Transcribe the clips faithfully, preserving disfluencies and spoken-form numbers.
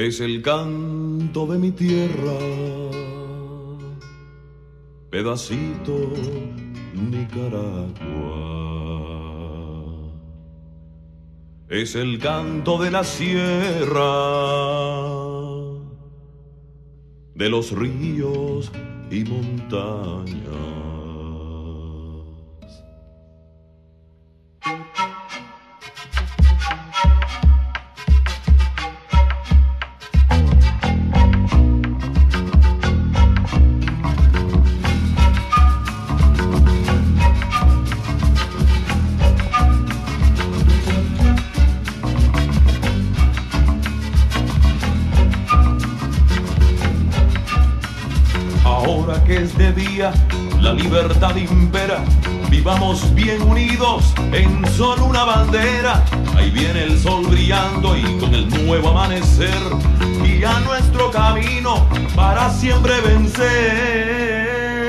Es el canto de mi tierra, pedacito Nicaragua. Es el canto de la sierra, de los ríos y montañas. Ahora que es de día, la libertad impera. Vivamos bien unidos en solo una bandera. Ahí viene el sol brillando y con el nuevo amanecer guía nuestro camino para siempre vencer.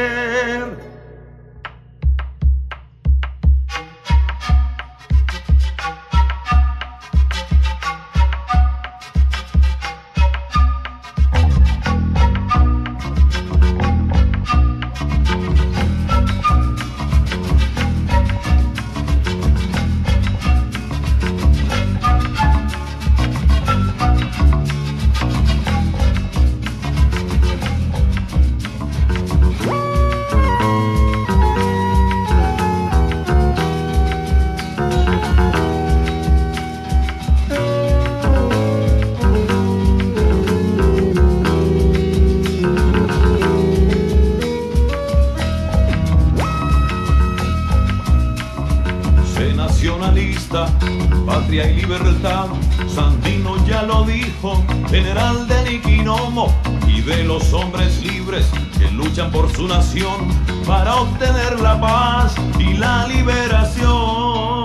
Nacionalista, patria y libertad, Sandino ya lo dijo, general de Niquinomo, y de los hombres libres que luchan por su nación para obtener la paz y la liberación.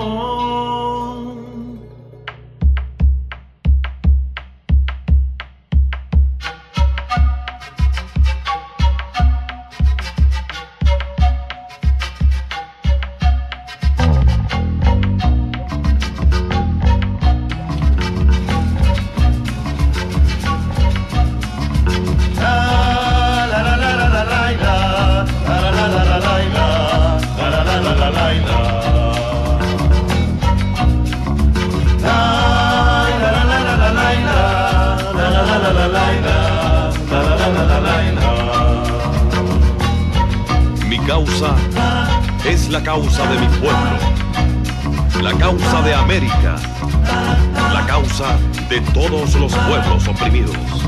Mi causa es la causa de mi pueblo, la causa de América, la causa de todos los pueblos oprimidos.